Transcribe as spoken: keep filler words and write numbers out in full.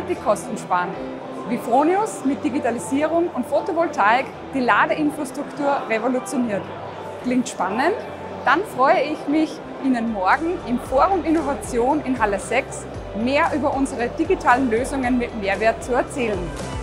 nachhaltig Kosten sparen. Wie Fronius mit Digitalisierung und Photovoltaik die Ladeinfrastruktur revolutioniert. Klingt spannend? Dann freue ich mich, Ihnen morgen im Forum Innovation in Halle sechs mehr über unsere digitalen Lösungen mit Mehrwert zu erzählen.